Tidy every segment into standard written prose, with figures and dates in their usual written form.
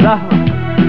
زحمة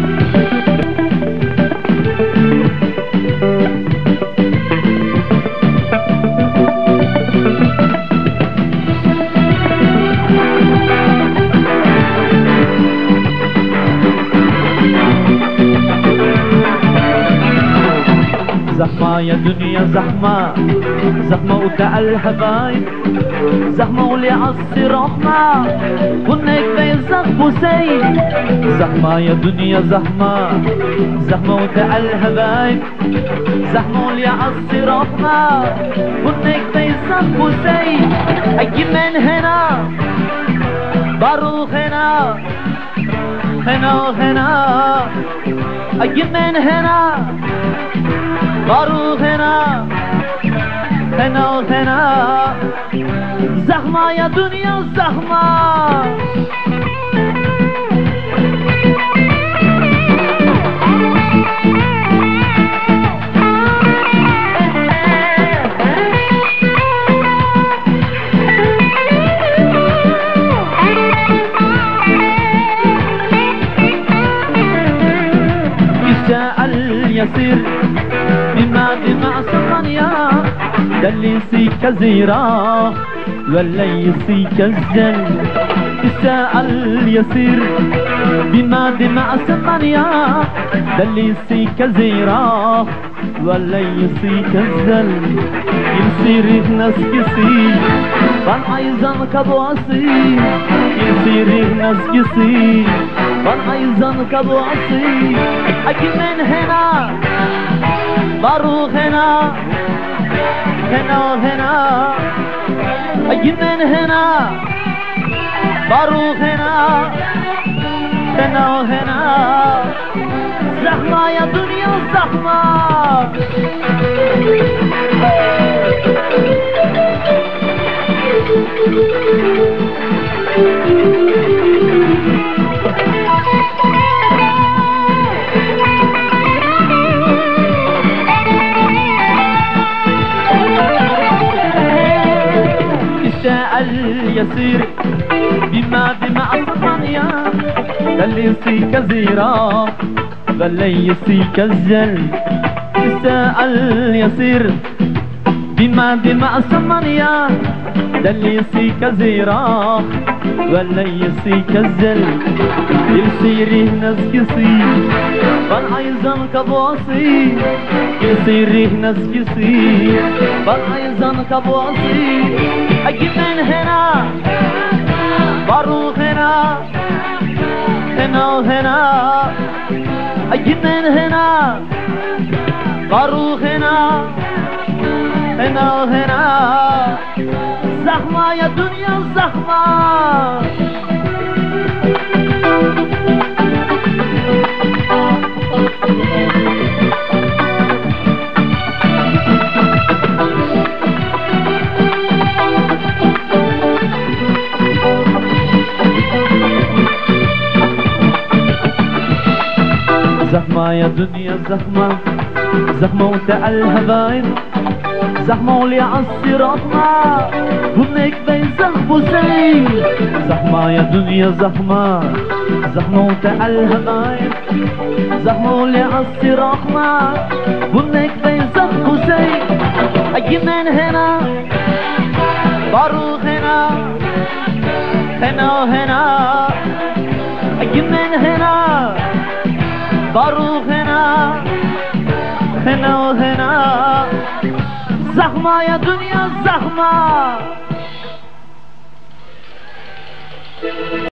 زحمة يا دنيا زحمة، زحمة وتاع الحبايب، زحمة واللي عصي رحمة والنيك بيزق بوسي. زحمة يا دنيا زحمة، زحمة وتاع الحبايب، زحمة واللي عصي رحمة والنيك بيزق بوسي. اجي من هنا بروح هنا هنا وهنا، اجي من هنا بروح هنا هنا وهنا. زحمة يا دنيا زحمة. الشاء اليسير بما سقنيا دلي سيك زيرا ولا يسيك الزل. الشاء اليسير بما سقنيا دلي سيك زيرا ولا يسيك الزل. يصير ناس كسي بان ايزان كبواسي، يصير ناس كسي بان ايزان كبواسي. اجي من هنا بروح هنا هنا وهنا، اجي من هنا بروح هنا هنا وهنا. زحمة يا دنيا زحمة. اليسير بما أصطنيا دلي يسيك زيرا بل يسيك الزل. الساء اليسير بما أصطنيا دلي يسيك زيرا بل يسيك الزل. يصير ناس كسي بل ايضا كبواسي، يصير ناس كسي بل ايضا كبواسي. اجي من هنا بروح هنا هنا وهنا، اجي من هنا بروح هنا هنا وهنا. زحمة يا دنيا زحمة. زحمة يا دنيا زحمة، زحمة وتاع الحبايب، زحمة واللي عصي رحمة والنيك بيزق بوسي. زحمة يا دنيا زحمة، زحمة وتاع الحبايب، زحمة واللي عصي رحمة والنيك بيزق بوسي. اجي من هنا بروح هنا هنا وهنا، اجي من هنا بروح هنا هنا وهنا. زحمة يا دنيا زحمة.